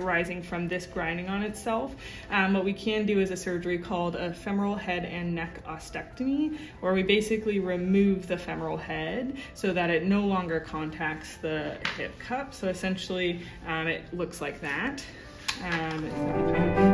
arising from this grinding on itself. What we can do is a surgery called a femoral head and neck ostectomy, where we basically remove the femoral head so that it no longer contacts the hip cup. So essentially it looks like that.